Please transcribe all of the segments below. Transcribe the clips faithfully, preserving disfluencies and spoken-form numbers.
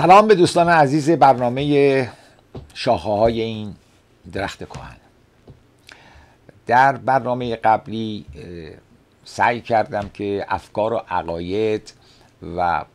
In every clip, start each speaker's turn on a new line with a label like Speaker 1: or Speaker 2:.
Speaker 1: سلام به دوستان عزیز برنامه شاخه های این درخت کهن. در برنامه قبلی سعی کردم که افکار و عقاید و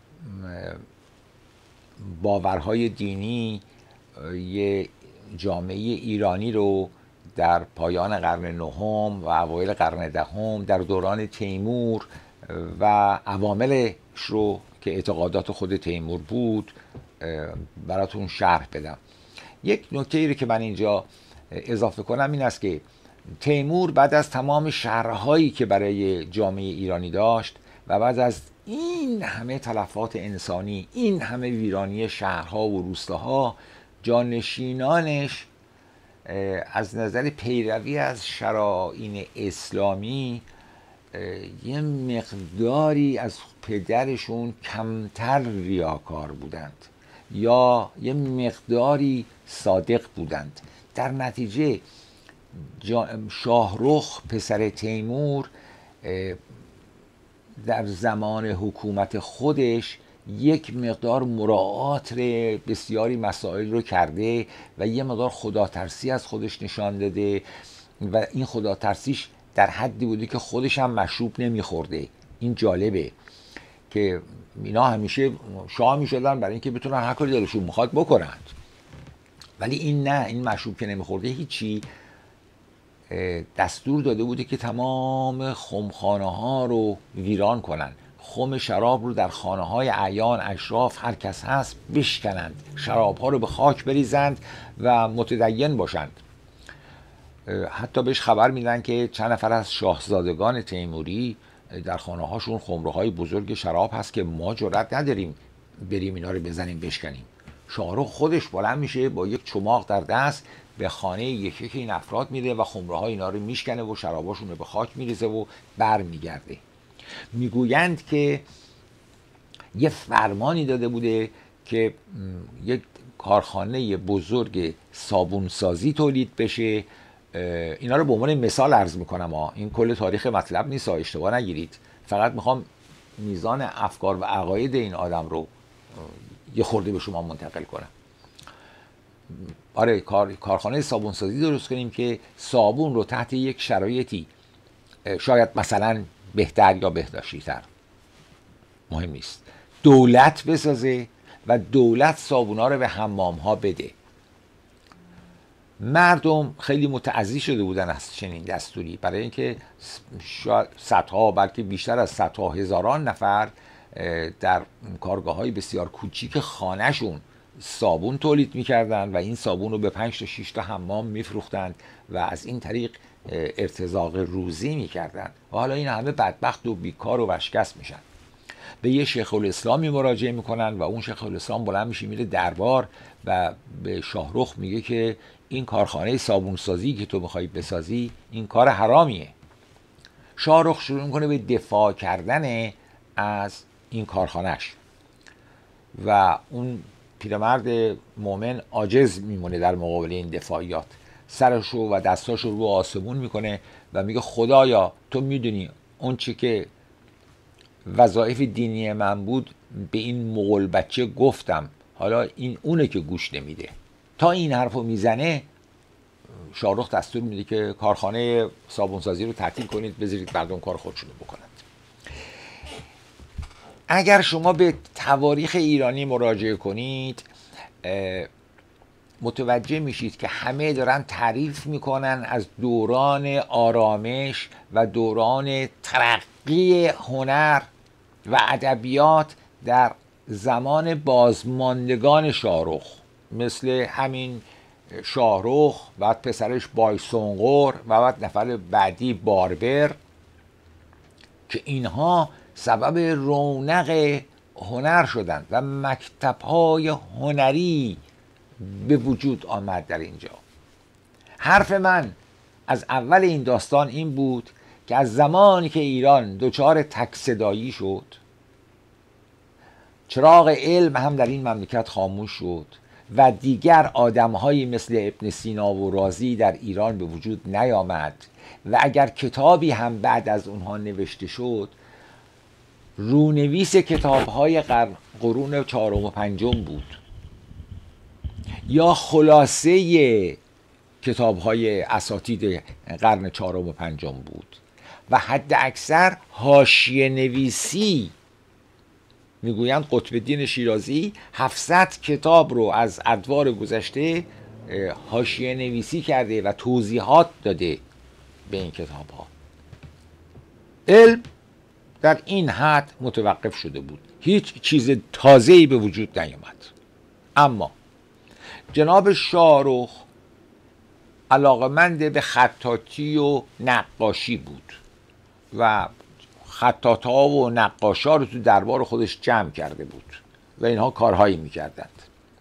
Speaker 1: باورهای دینی یه جامعه ایرانی رو در پایان قرن نهم و اوایل قرن دهم در دوران تیمور و عواملش رو که اعتقادات خود تیمور بود براتون شرح بدم. یک نکته ای رو که من اینجا اضافه کنم این است که تیمور بعد از تمام شرح‌هایی که برای جامعه ایرانی داشت و بعد از این همه تلفات انسانی، این همه ویرانی شهرها و روستاها، جانشینانش از نظر پیروی از شرایع اسلامی یه مقداری از پدرشون کمتر ریاکار بودند یا یه مقداری صادق بودند. در نتیجه شاهرخ پسر تیمور در زمان حکومت خودش یک مقدار مراعات بسیاری مسائل رو کرده و یه مقدار خداترسی از خودش نشان داده و این خداترسیش در حدی بوده که خودش هم مشروب نمیخورده. این جالبه که اینا همیشه شاه میشدن برای اینکه بتونن هر کاری دلشون میخواد بکنند، ولی این نه، این مشروب که نمیخورده هیچی. دستور داده بوده که تمام خمخانه ها رو ویران کنن، خم شراب رو در خانه های اعیان اشراف هر کس هست بشکنند، شراب ها رو به خاک بریزند و متدین باشند. حتی بهش خبر میدن که چند نفر از شاهزادگان تیموری در خانه هاشون خمره های بزرگ شراب هست که ما جرئت نداریم بریم اینا رو بزنیم بشکنیم. شاهرخ خودش بلند میشه با یک چماق در دست به خانه یکی یکی این افراد میره و خمره های اینا رو میشکنه و شراباشون رو به خاک میریزه و بر میگرده. میگویند که یه فرمانی داده بوده که یک کارخانه بزرگ صابونسازی تولید بشه. اینا رو به عنوان مثال عرض میکنم ها، این کل تاریخ مطلب نیست، اشتباه نگیرید، فقط میخوام میزان افکار و عقاید این آدم رو یه خورده به شما منتقل کنم. آره، کار، کارخانه صابونسازی درست کنیم که صابون رو تحت یک شرایطی شاید مثلا بهتر یا بهداشتی‌تر، مهم نیست، دولت بسازه و دولت صابونا رو به حمام ها بده. مردم خیلی متعضی شده بودن از چنین دستوری، برای اینکه شاید صدها بلکه بیشتر از صدها هزاران نفر در کارگاه های بسیار کوچیک خانهشون صابون تولید میکردن و این صابون رو به پنج تا شش تا حمام میفروختند و از این طریق ارتزاق روزی میکردن و حالا این همه بدبخت و بیکار و ورشکست میشن. به یه شیخ الاسلامی مراجعه میکنن و اون شیخ الاسلام بلند میشه میره دربار و به شاهرخ میگه که این کارخانه صابونسازی که تو میخوای بسازی این کار حرامیه. شاهرخ شروع میکنه به دفاع کردن از این کارخانهش و اون پیرمرد مؤمن عاجز میمونه در مقابل این دفاعیات، سرشو و دستاشو رو آسمون میکنه و میگه خدایا تو میدونی اون چی که وظایف دینی من بود به این مغول بچه گفتم، حالا این اونه که گوش نمیده. تا این حرفو میزنه شاهرخ دستور میده که کارخانه صابونسازی رو تعطیل کنید، بذارید مردم کار خودشونو بکنند. اگر شما به تواریخ ایرانی مراجعه کنید متوجه میشید که همه دارن تعریف میکنن از دوران آرامش و دوران ترقی هنر و ادبیات در زمان بازماندگان شاهرخ، مثل همین شاهرخ، بعد پسرش بایسونقر و بعد نفر بعدی باربر، که اینها سبب رونق هنر شدند و مکتب‌های هنری به وجود آمد در اینجا. حرف من از اول این داستان این بود که از زمانی که ایران دچار تک صدایی شد، چراغ علم هم در این مملکت خاموش شد و دیگر آدم‌هایی مثل ابن سینا و رازی در ایران به وجود نیامد و اگر کتابی هم بعد از اونها نوشته شد رونویس کتاب‌های قرون چهارم و پنجم بود یا خلاصه کتاب‌های اساطید قرن چهارم و پنجم بود و حد اکثر حاشیه نویسی. میگویند قطب الدین شیرازی هفتصد کتاب رو از ادوار گذشته حاشیه نویسی کرده و توضیحات داده به این کتاب ها. علم در این حد متوقف شده بود، هیچ چیز تازه‌ای به وجود نیامد. اما جناب شاهرخ علاقمند به خطاطی و نقاشی بود و خطاطا و نقاشا رو تو دربار خودش جمع کرده بود و اینها کارهایی میکردند.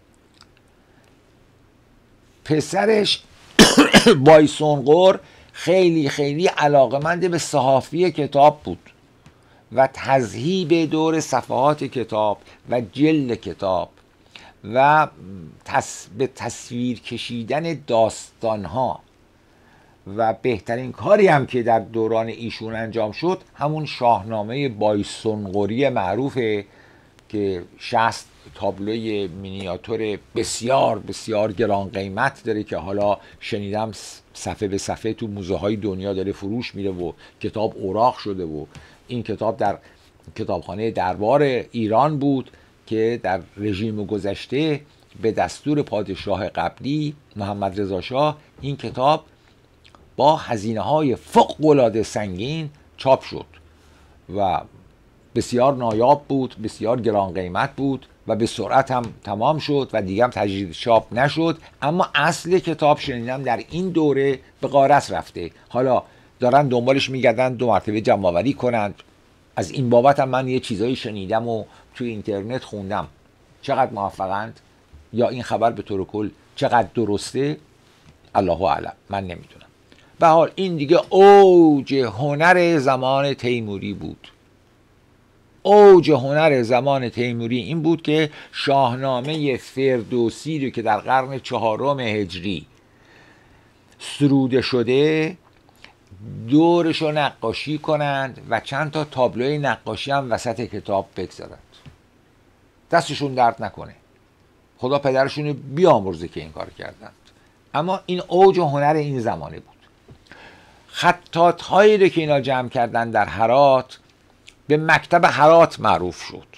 Speaker 1: پسرش بایسونقر خیلی خیلی علاقمند به صحافی کتاب بود و تذهیب دور صفحات کتاب و جلد کتاب و تص... به تصویر کشیدن داستانها. و بهترین کاری هم که در دوران ایشون انجام شد همون شاهنامه بایسونقری معروفه که شصت تابلوی مینیاتور بسیار بسیار گران قیمت داره که حالا شنیدم صفحه به صفحه تو موزه های دنیا داره فروش میره و کتاب اوراق شده و این کتاب در کتابخانه دربار ایران بود که در رژیم گذشته به دستور پادشاه قبلی محمد رضا شاه این کتاب با هزینه‌های فوق‌العاده سنگین چاپ شد و بسیار نایاب بود، بسیار گران قیمت بود و به سرعت هم تمام شد و دیگه هم تجدید چاپ نشد. اما اصل کتاب شنیدم در این دوره به غارت رفته، حالا دارن دنبالش میگردن دو مرتبه جمع آوری کنند. از این بابت هم من یه چیزایی شنیدم و توی اینترنت خوندم. چقدر موفقند یا این خبر به طور کل چقدر درسته الله اعلم، من نمیدونم. به حال این دیگه اوج هنر زمان تیموری بود. اوج هنر زمان تیموری این بود که شاهنامه فردوسی رو که در قرن چهارم هجری سروده شده دورش رو نقاشی کنند و چند تا تابلوی نقاشی هم وسط کتاب بگذارند. دستشون درد نکنه، خدا پدرشون رو بیامرزه که این کار کردند. اما این اوج هنر این زمانه بود. خطاط هایی رو که اینا جمع کردن در هرات به مکتب هرات معروف شد.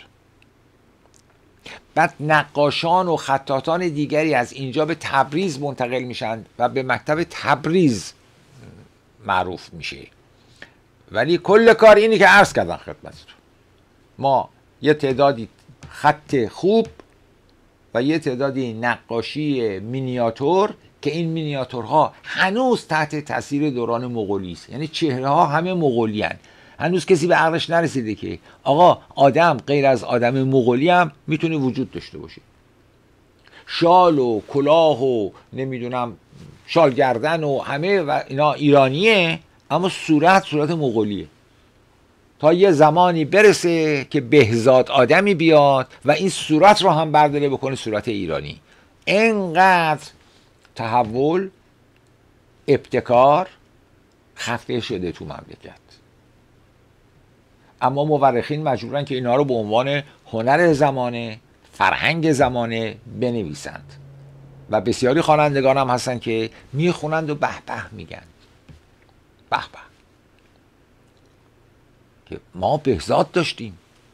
Speaker 1: بعد نقاشان و خطاطان دیگری از اینجا به تبریز منتقل میشن و به مکتب تبریز معروف میشه. ولی کل کار اینی که عرض کردن خدمتتون، ما یه تعدادی خط خوب و یه تعدادی نقاشی مینیاتور که این مینیاتورها هنوز تحت تاثیر دوران مغولی است، یعنی چهره ها همه مغولی هن. هنوز کسی به عقلش نرسیده که آقا آدم غیر از آدم مغولی هم میتونه وجود داشته باشه. شال و کلاه و نمیدونم شال گردن و همه و اینا ایرانیه، اما صورت صورت مغولیه. تا یه زمانی برسه که بهزاد آدمی بیاد و این صورت رو هم برداره بکنه صورت ایرانی. اینقدر تحول ابتکار خفه شده تو مملکت. اما مورخین مجبورن که اینا رو به عنوان هنر زمانه، فرهنگ زمانه بنویسند و بسیاری خوانندگان هم هستن که میخونند و به به میگن به به که ما بهزاد داشتیم،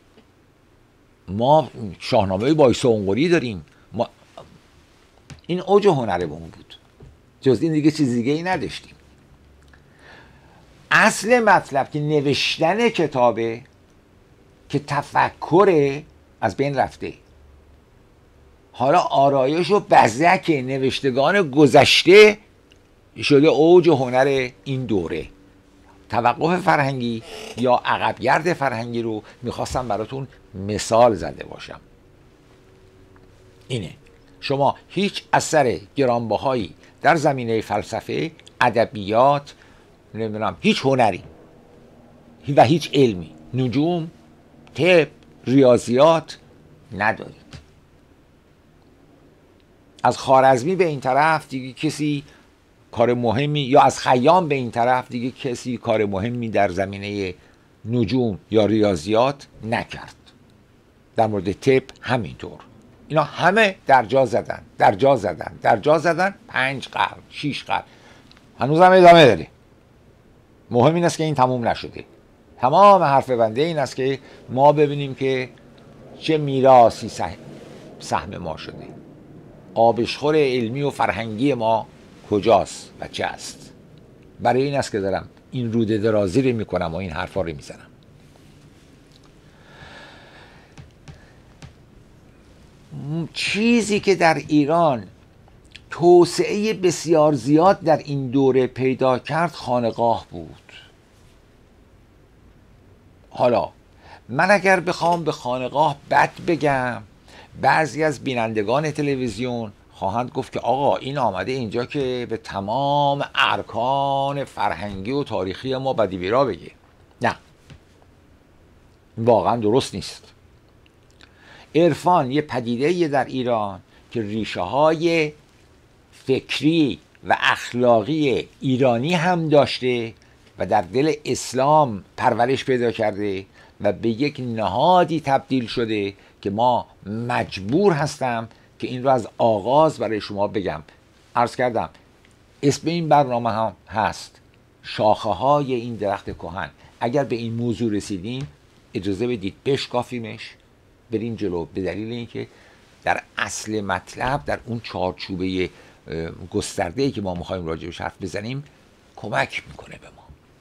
Speaker 1: ما شاهنامه بایسونقری داریم، ما این اوج هنرمون بود، جز این دیگه چیز دیگه ای نداشتیم. اصل مطلب که نوشتن کتابه که تفکر از بین رفته. حالا آرایش و بزک نوشتگان گذشته شده اوج هنر این دوره. توقف فرهنگی یا عقبگرد فرهنگی رو میخواستم براتون مثال زده باشم. اینه، شما هیچ اثر گرانبهایی در زمینه فلسفه، ادبیات، نمیدونم هیچ هنری و هیچ علمی، نجوم، طب، ریاضیات ندارید. از خوارزمی به این طرف دیگه کسی کار مهمی، یا از خیام به این طرف دیگه کسی کار مهمی در زمینه نجوم یا ریاضیات نکرد. در مورد طب همینطور. اینا همه در جا زدن در جا زدن در جا زدن پنج قرن شیش قرن هنوز هم ادامه داره. مهم این است که این تموم نشده. تمام حرف بنده این است که ما ببینیم که چه میراثی سهم ما شده، آبشخور علمی و فرهنگی ما کجاست و چه است. برای این است که دارم این روده درازی رو میکنم و این حرفا رو میزنم. چیزی که در ایران توسعه بسیار زیاد در این دوره پیدا کرد خانقاه بود. حالا من اگر بخوام به خانقاه بد بگم، بعضی از بینندگان تلویزیون خواهند گفت که آقا این آمده اینجا که به تمام ارکان فرهنگی و تاریخی ما بدی بیرا بگه. نه، واقعا درست نیست. عرفان یه پدیده در ایران که ریشه های فکری و اخلاقی ایرانی هم داشته و در دل اسلام پرورش پیدا کرده و به یک نهادی تبدیل شده که ما مجبور هستم که این رو از آغاز برای شما بگم. عرض کردم اسم این برنامه هم هست شاخه های این درخت کهن. اگر به این موضوع رسیدیم اجازه بدید بشکافیمش بریم جلو، به دلیل اینکه در اصل مطلب در اون چارچوبه گسترده‌ای که ما می‌خوایم راجعش حرف بزنیم کمک میکنه به ما.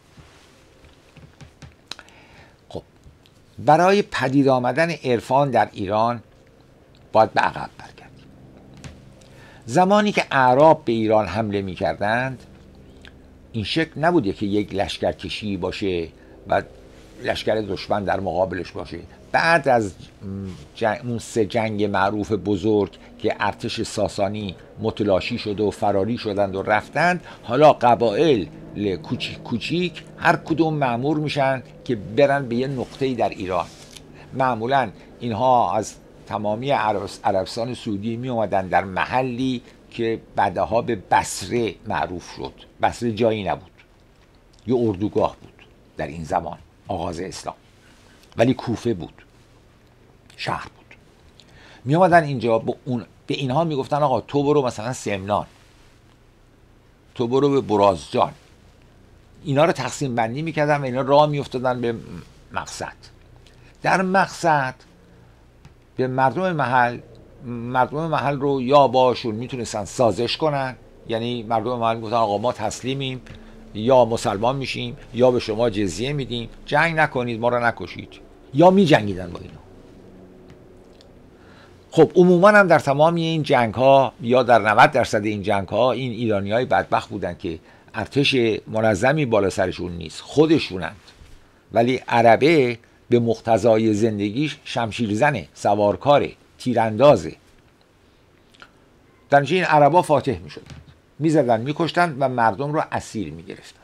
Speaker 1: خب برای پدید آمدن عرفان در ایران باید به عقب برگردیم. زمانی که اعراب به ایران حمله میکردند این شکل نبوده که یک لشکرکشی باشه و لشکر دشمن در مقابلش باشه. بعد از جنگ، اون سه جنگ معروف بزرگ که ارتش ساسانی متلاشی شد و فراری شدند و رفتند، حالا قبایل کوچیک کوچیک هر کدوم مأمور میشن که برن به یه نقطه‌ای در ایران. معمولا اینها از تمامی عربستان سعودی می اومدن در محلی که بعدها به بصره معروف شد. بصره جایی نبود، یه اردوگاه بود در این زمان آغاز اسلام، ولی کوفه بود، شهر بود. می اومدن اینجا به, اون به اینها می گفتن آقا تو برو مثلا سمنان، تو برو به برازجان. اینا رو تقسیم بندی میکردن و اینا راه می افتادن به مقصد. در مقصد به مردم محل مردم محل رو یا باشون میتونستن سازش کنن، یعنی مردم محل گفتن آقا ما تسلیمیم، یا مسلمان میشیم یا به شما جزیه میدیم، جنگ نکنید، ما رو نکشید، یا می جنگیدن با اینا. خب عموما هم در تمامی این جنگ ها یا در نود درصد این جنگ ها این ایرانی های بدبخت بودن که ارتش منظمی بالا سرشون نیست، خودشونند، ولی عربه به مقتضای زندگیش شمشیرزنه، سوارکاره، تیراندازه. در نتیجه این عربا فاتح می شدند، می زدن، می کشتن و مردم رو اسیر می گرفتند.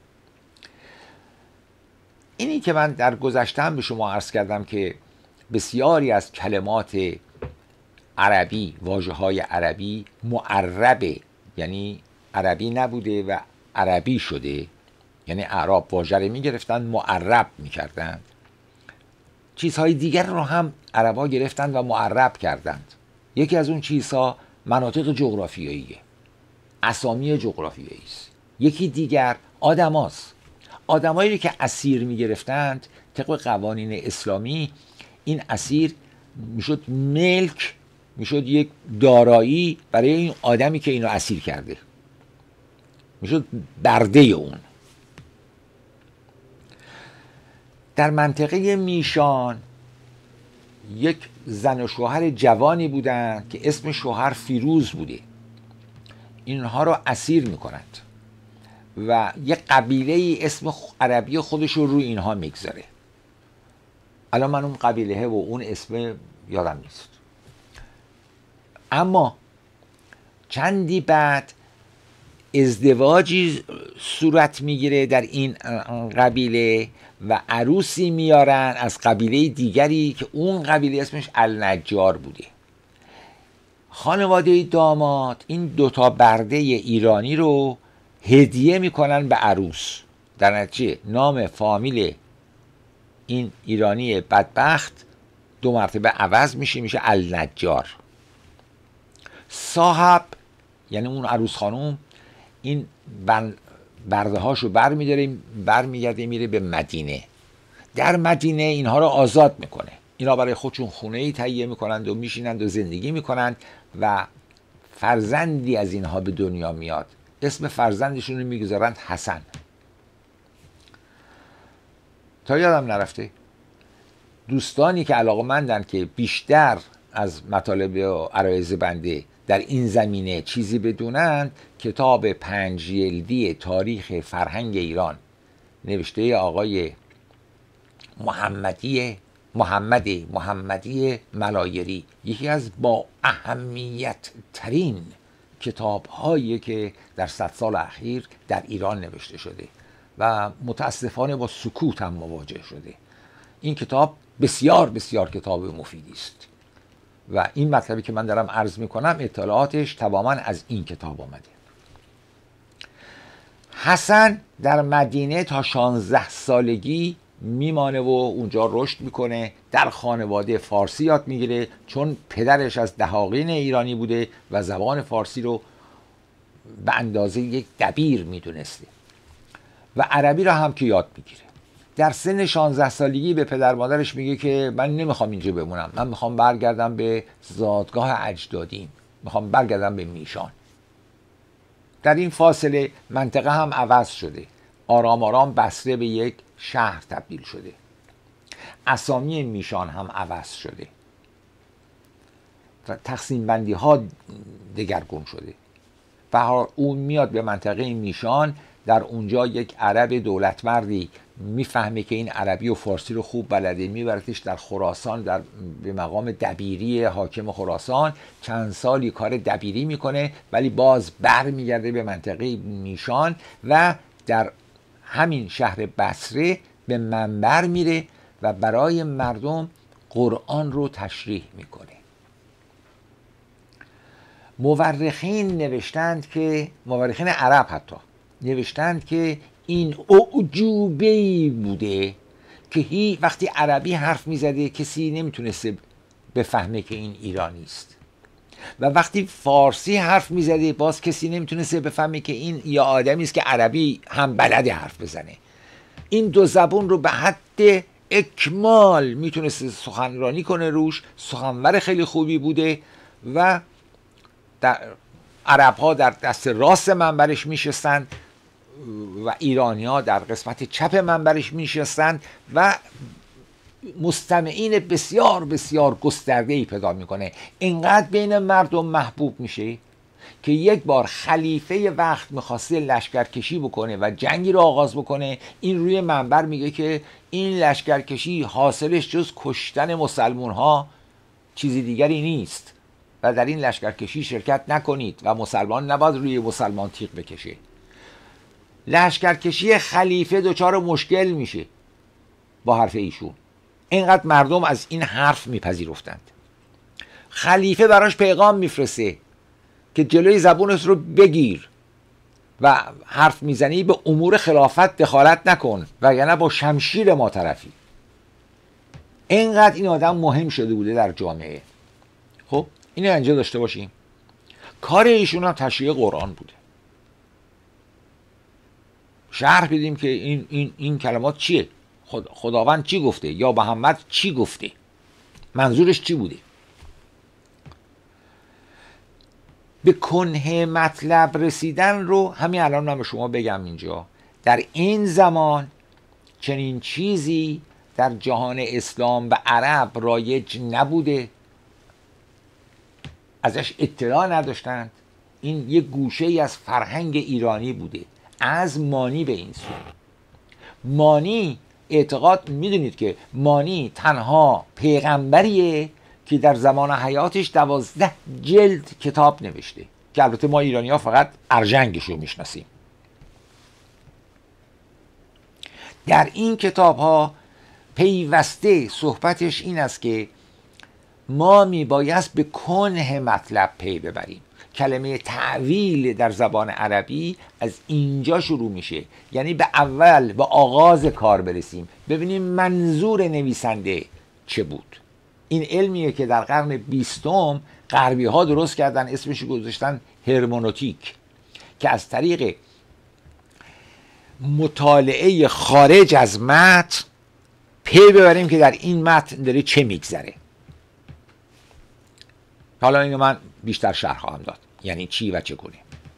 Speaker 1: اینی که من در گذشته هم به شما عرض کردم که بسیاری از کلمات عربی، واژه های عربی معربه، یعنی عربی نبوده و عربی شده، یعنی اعراب واژه رو می گرفتن معرب می کردن. چیزهای دیگر رو هم عربا گرفتن و معرب کردند. یکی از اون چیزها مناطق جغرافیاییه، اسامی جغرافیایی است. یکی دیگر آدماست. آدمایی رو که اسیر می گرفتند طبق قوانین اسلامی این اسیر میشد ملک، میشد یک دارایی برای این آدمی که اینو اسیر کرده، میشد برده اون. در منطقه میشان یک زن و شوهر جوانی بودند که اسم شوهر فیروز بوده. اینها رو اسیر میکنند و یک قبیله ای اسم عربی خودش رو روی اینها میگذاره. الان من اون قبیله و اون اسم یادم نیست. اما چندی بعد ازدواجی صورت میگیره در این قبیله و عروسی میارن از قبیله دیگری که اون قبیله اسمش النجار بوده. خانواده داماد این دوتا برده ایرانی رو هدیه میکنن به عروس. در نتیجه نام فامیل این ایرانی بدبخت دو مرتبه عوض میشه، میشه النجار. صاحب یعنی اون عروس خانوم این برده هاشو بر میداره، بر میگرده میره به مدینه. در مدینه اینها رو آزاد میکنه، اینا برای خودشون خونه ای تهیه میکنند و میشینند و زندگی میکنند و فرزندی از اینها به دنیا میاد. اسم فرزندشون رو میگذارند حسن. تا یادم نرفته دوستانی که علاقه‌مندن که بیشتر از مطالب و عرایض بنده در این زمینه چیزی بدونن، کتاب پنج جلدی تاریخ فرهنگ ایران نوشته آقای محمدی محمد محمدی ملایری یکی از با اهمیت ترین کتاب هایی که در صد سال اخیر در ایران نوشته شده و متاسفانه با سکوت هم مواجه شده. این کتاب بسیار بسیار کتاب مفیدی است و این مطلبی که من دارم عرض میکنم اطلاعاتش تماما از این کتاب آمده. حسن در مدینه تا شانزده سالگی میمانه و اونجا رشد میکنه، در خانواده فارسی یاد میگیره چون پدرش از دهاقین ایرانی بوده و زبان فارسی رو به اندازه یک دبیر میدونسته و عربی رو هم که یاد میگیره. در سن شانزده سالگی به پدر مادرش میگه که من نمیخوام اینجا بمونم، من میخوام برگردم به زادگاه اجدادیم، میخوام برگردم به میشان. در این فاصله منطقه هم عوض شده، آرام آرام بصره به یک شهر تبدیل شده، اسامی میشان هم عوض شده و تقسیم بندی ها دگرگون شده و اون میاد به منطقه میشان. در اونجا یک عرب دولتمردی میفهمه که این عربی و فارسی رو خوب بلده، میبرتش در خراسان در به مقام دبیری حاکم خراسان. چند سالی کار دبیری میکنه ولی باز بر میگرده به منطقه میشان و در همین شهر بصره به منبر میره و برای مردم قرآن رو تشریح میکنه. مورخین نوشتند که مورخین عرب حتی نوشتند که این اعجوبه‌ای بوده که هی وقتی عربی حرف میزده کسی نمیتونسته بفهمه که این ایرانی است و وقتی فارسی حرف میزده باز کسی نمیتونسته بفهمه که این یا آدمی است که عربی هم بلده حرف بزنه. این دو زبون رو به حد اکمال میتونسته سخنرانی کنه روش، سخنور خیلی خوبی بوده و در عرب ها در دست راست منبرش میشستند و ایرانی ها در قسمت چپ منبرش میشستند و مستمعین بسیار بسیار گسترده‌ای پیدا میکنه. اینقدر بین مردم محبوب میشه که یک بار خلیفه وقت میخواسته لشکرکشی بکنه و جنگی رو آغاز بکنه، این روی منبر میگه که این لشکرکشی حاصلش جز کشتن مسلمون ها چیزی دیگری نیست و در این لشکرکشی شرکت نکنید و مسلمان نباید روی مسلمان تیغ بکشه. لشکرکشی خلیفه دچار مشکل میشه با حرف ایشون، اینقدر مردم از این حرف میپذیرفتند. خلیفه براش پیغام میفرسته که جلوی زبونت رو بگیر و حرف میزنی به امور خلافت دخالت نکن و یعنی با شمشیر ما طرفی. اینقدر این آدم مهم شده بوده در جامعه. خب اینو اینجا داشته باشیم. کار ایشون هم تشریح قرآن بوده. شرح بدیم که این این این کلمات چیه؟ خدا خداوند چی گفته یا محمد چی گفته؟ منظورش چی بوده؟ به کنه مطلب رسیدن رو همین الان من به شما بگم اینجا. در این زمان چنین چیزی در جهان اسلام و عرب رایج نبوده، ازش اطلاع نداشتند. این یک گوشه ای از فرهنگ ایرانی بوده. از مانی به این سو مانی اعتقاد میدونید که مانی تنها پیغمبریه که در زمان حیاتش دوازده جلد کتاب نوشته که البته ما ایرانی ها فقط ارژنگش رو میشناسیم. در این کتاب ها پیوسته صحبتش این است که ما میبایست به کنه مطلب پی ببریم کلمه تعویل در زبان عربی از اینجا شروع میشه. یعنی به اول، به آغاز کار برسیم، ببینیم منظور نویسنده چه بود. این علمیه که در قرن بیستم غربی ها درست کردن، اسمش گذاشتن هرمنوتیک، که از طریق مطالعه خارج از متن پی ببریم که در این متن داره چه میگذره. حالا اینو من بیشتر شرح خواهم داد، یعنی چی و چگونه.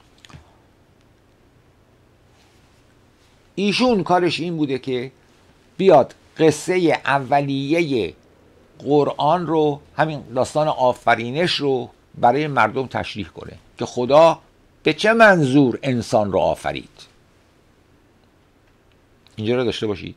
Speaker 1: ایشون کارش این بوده که بیاد قصه اولیه قرآن رو، همین داستان آفرینش رو برای مردم تشریح کنه که خدا به چه منظور انسان رو آفرید. اینجا رو داشته باشید.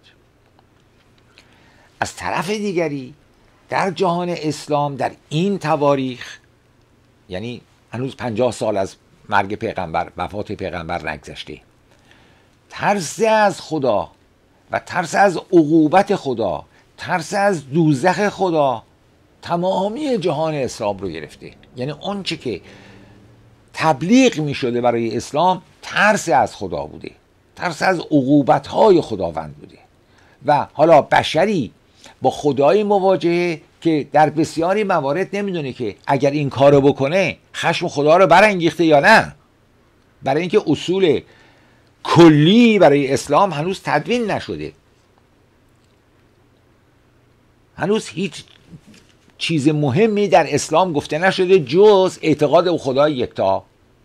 Speaker 1: از طرف دیگری در جهان اسلام در این تواریخ، یعنی هنوز پنجاه سال از مرگ پیغمبر، وفات پیغمبر نگذشته، ترس از خدا و ترس از عقوبت خدا، ترس از دوزخ خدا تمامی جهان اسلام رو گرفته. یعنی اون چه که تبلیغ می شده برای اسلام ترس از خدا بوده، ترس از عقوبت‌های خداوند بوده. و حالا بشری با خدای مواجهه که در بسیاری موارد نمیدونه که اگر این کارو بکنه خشم خدا رو برانگیخته یا نه. برای اینکه اصول کلی برای اسلام هنوز تدوین نشده، هنوز هیچ چیز مهمی در اسلام گفته نشده جز اعتقاد به خدای یکتا،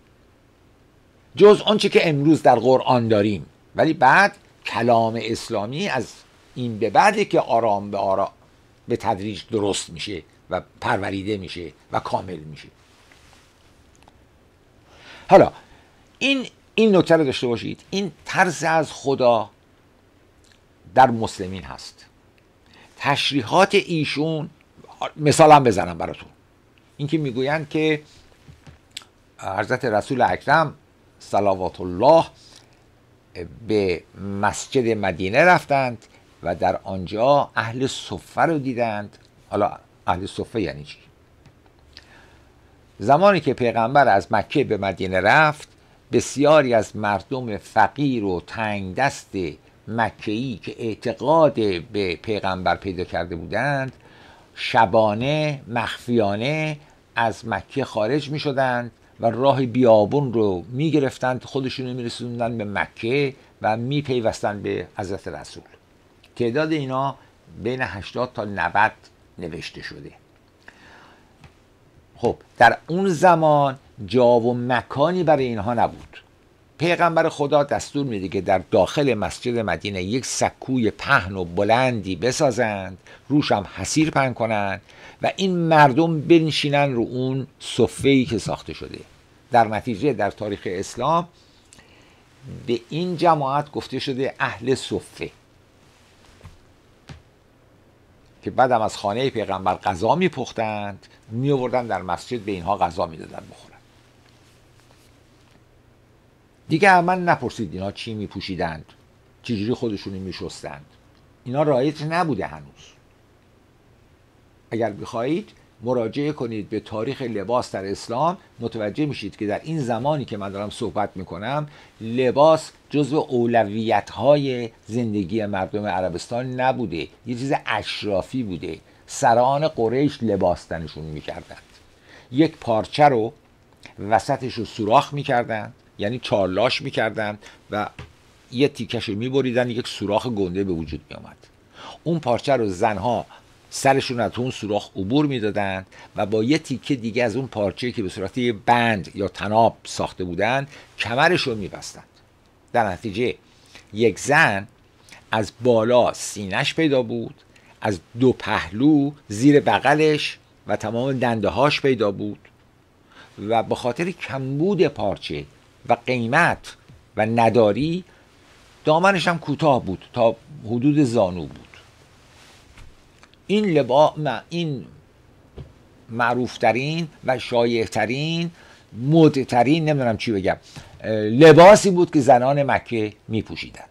Speaker 1: جز آنچه که امروز در قرآن داریم. ولی بعد کلام اسلامی از این به بعده که آرام به آرام به تدریج درست میشه و پروریده میشه و کامل میشه. حالا این این نکته رو داشته باشید، این ترس از خدا در مسلمین هست. تشریحات ایشون، مثال هم بزنم براتون، این که میگویند که حضرت رسول اکرم صلوات الله به مسجد مدینه رفتند و در آنجا اهل صفه رو دیدند. حالا اهل صفه یعنی چی؟ زمانی که پیغمبر از مکه به مدینه رفت، بسیاری از مردم فقیر و تنگ دست مکه‌ای که اعتقاد به پیغمبر پیدا کرده بودند، شبانه مخفیانه از مکه خارج می شدند و راه بیابون رو می گرفتند، خودشون رو می رسوندن به مکه و می پیوستند به حضرت رسول. تعداد اینا بین هشتاد تا نود نوشته شده. خب در اون زمان جا و مکانی برای اینها نبود. پیغمبر خدا دستور میده که در داخل مسجد مدینه یک سکوی پهن و بلندی بسازند، روش هم حصیر پهن کنند و این مردم بنشینن رو اون صفه‌ای که ساخته شده. در نتیجه در تاریخ اسلام به این جماعت گفته شده اهل صفه، که بعدم از خانه پیغمبر غذا میپختند، میآوردن در مسجد به اینها غذا میدادن بخورن. دیگه من نپرسید اینا چی میپوشیدند، چجوری خودشونی میشستند، اینا رایج نبوده هنوز. اگر بخواهید مراجعه کنید به تاریخ لباس در اسلام، متوجه میشید که در این زمانی که من دارم صحبت میکنم لباس جزو اولویت‌های زندگی مردم عربستان نبوده، یه چیز اشرافی بوده. سران قریش لباس تنشون میکردند، یک پارچه رو وسطش رو سوراخ میکردند، یعنی چارلاش میکردند و یه تیکش رو میبریدن، یک سوراخ گنده به وجود میامد. اون پارچه رو زنها سرشون از اون سوراخ عبور میدادند و با یه تیکه دیگه از اون پارچه که به صورت یه بند یا تناب ساخته بودند کمرش رو میبستند. در نتیجه یک زن از بالا سینش پیدا بود، از دو پهلو، زیر بغلش و تمام دنده هاش پیدا بود و به خاطر کمبود پارچه و قیمت و نداری دامنش هم کوتاه بود تا حدود زانو بود. این لباس این معروف ترین و شایع ترین مد ترین نمیدونم چی بگم لباسی بود که زنان مکه می پوشیدند.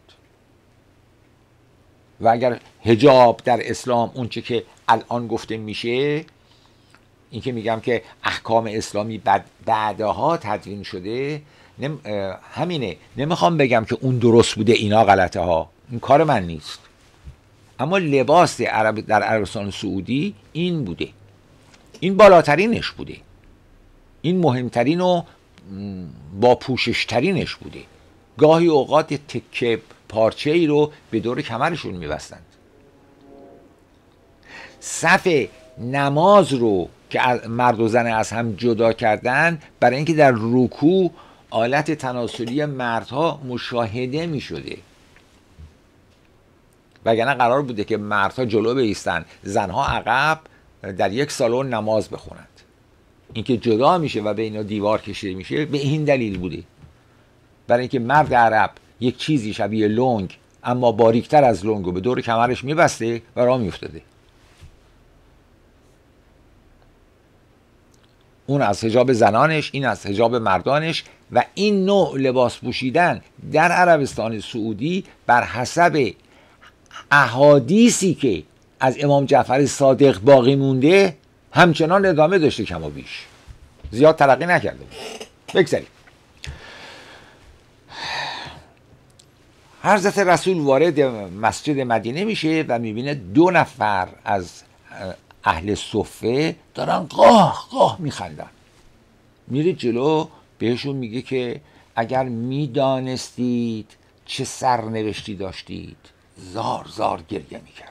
Speaker 1: و اگر حجاب در اسلام اونچه که الان گفته میشه این که میگم که احکام اسلامی بعد بعدها تدوین شده نم همینه. نمیخوام بگم که اون درست بوده اینا غلطه ها، این کار من نیست. اما لباس عرب در عربستان سعودی این بوده، این بالاترینش بوده، این مهمترین و با پوششترینش بوده. گاهی اوقات تکه پارچه ای رو به دور کمرشون میبستند. صف نماز رو که مرد و زن از هم جدا کردن برای اینکه در رکوع آلت تناسلی مردها مشاهده می شده، وگرنه قرار بوده که مردها جلو بایستن، زنها عقب در یک سالن نماز بخونند. اینکه جدا میشه و به اینا دیوار کشیده میشه به این دلیل بوده، برای اینکه مرد عرب یک چیزی شبیه لنگ اما باریکتر از لنگ رو به دور کمرش میبسته و راه میافتاده. اون از حجاب زنانش، این از حجاب مردانش. و این نوع لباس پوشیدن در عربستان سعودی بر حسب احادیثی که از امام جعفر صادق باقی مونده همچنان ادامه داشته، کم و بیش، زیاد ترقی نکرده بود. بگذاریم. حضرت رسول وارد مسجد مدینه میشه و میبینه دو نفر از اهل صفه دارن قاه قاه میخندن. میره جلو بهشون میگه که اگر میدانستید چه سرنوشتی داشتید زار زار گریه میکردید.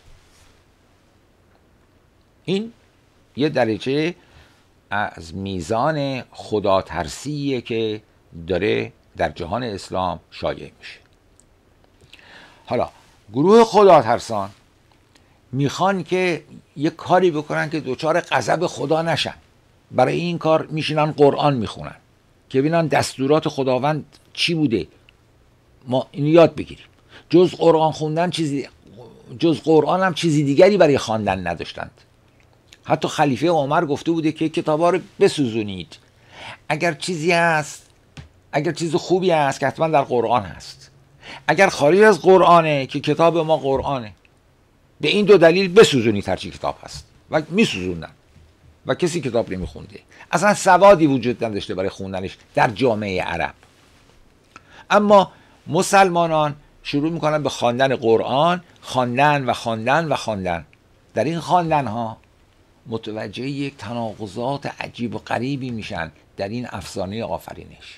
Speaker 1: این یه درجه از میزان خدا ترسیه که داره در جهان اسلام شایع میشه. حالا گروه خدا ترسان میخوان که یه کاری بکنن که دوچار غضب خدا نشن. برای این کار میشینن قرآن میخونن که ببینن دستورات خداوند چی بوده، ما اینو یاد بگیریم. جز قرآن خوندن چیزی، جز قرآن هم چیزی دیگری برای خواندن نداشتند. حتی خلیفه عمر گفته بوده که کتابا رو بسوزونید. اگر چیزی هست، اگر چیز خوبی هست که حتما در قرآن هست، اگر خارج از قرآنه که کتاب ما قرآنه. به این دو دلیل بسوزونید هرچی کتاب هست. و میسوزوندن و کسی کتاب نمیخونده، اصلا سوادی وجود نداشته برای خوندنش در جامعه عرب. اما مسلمانان شروع میکنن به خواندن قرآن، خواندن و خواندن و خواندن. در این خواندن ها متوجه یک تناقضات عجیب و غریبی میشن در این افسانه آفرینش.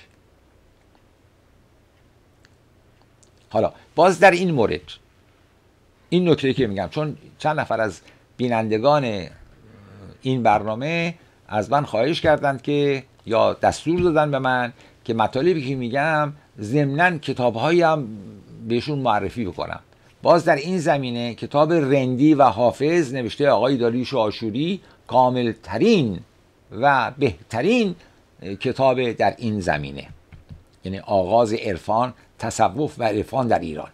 Speaker 1: حالا باز در این مورد این نکته که میگم، چون چند نفر از بینندگان این برنامه از من خواهش کردند که یا دستور دادن به من که مطالبی که میگم ضمناً کتاب‌هایی هم بهشون معرفی بکنم. باز در این زمینه کتاب رندی و حافظ نوشته آقای داریوش آشوری کاملترین و بهترین کتاب در این زمینه، یعنی آغاز عرفان، تصوف و عرفان در ایران.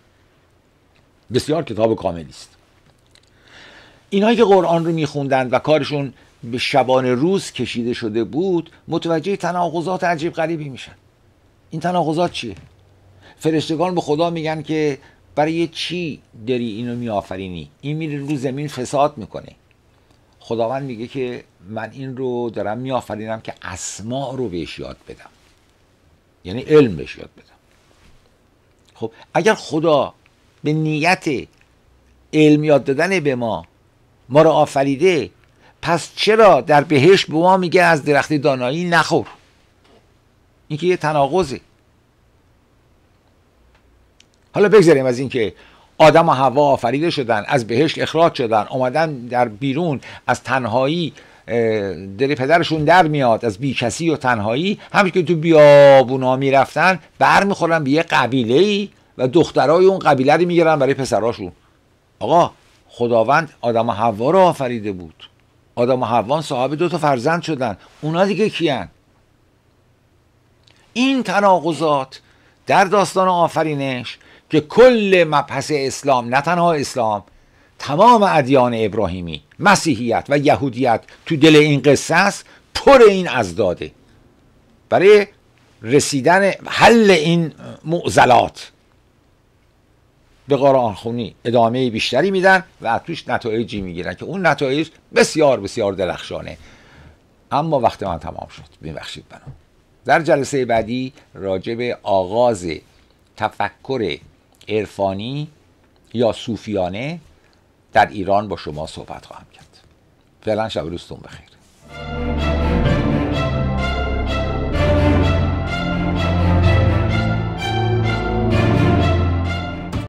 Speaker 1: بسیار کتاب کاملی است. اینهایی که قرآن رو میخوندند و کارشون به شبانه روز کشیده شده بود متوجه تناقضات عجیب غریبی میشن. این تناقضات چیه؟ فرشتگان به خدا میگن که برای چی داری اینو میآفرینی؟ این میره رو زمین فساد میکنه. خداوند میگه که من این رو دارم میآفرینم که اسماء رو بهش یاد بدم، یعنی علم بهش یاد بدم. خب اگر خدا به نیت علم یاد دادن به ما ما رو آفریده، پس چرا در بهشت به ما میگه از درخت دانایی نخور؟ این که یه تناقضه. حالا بگذاریم از این که آدم و حوا آفریده شدن، از بهشت اخراج شدن، اومدن در بیرون از تنهایی، دل پدرشون در میاد از بیکسی و تنهایی. همین که تو بیابونا میرفتن بر میخورن به یه قبیله‌ای و دخترای اون قبیله رو میگیرن برای پسراشون. آقا خداوند آدم و حوا رو آفریده بود، آدم و حوا صاحب دو تا فرزند شدن، اونا دیگه کیان؟ این تناقضات در داستان آفرینش که کل مبحث اسلام، نه تنها اسلام، تمام ادیان ابراهیمی، مسیحیت و یهودیت تو دل این قصه است، پر این ازداده برای رسیدن حل این معضلات. به قرآن خونی ادامه بیشتری میدن و توش نتایجی میگیرن که اون نتایج بسیار بسیار درخشانه. اما وقت من تمام شد، ببخشید. منو در جلسه بعدی راجع به آغاز تفکر عرفانی یا صوفیانه در ایران با شما صحبت خواهم کرد. فعلا شب روزتون بخیر.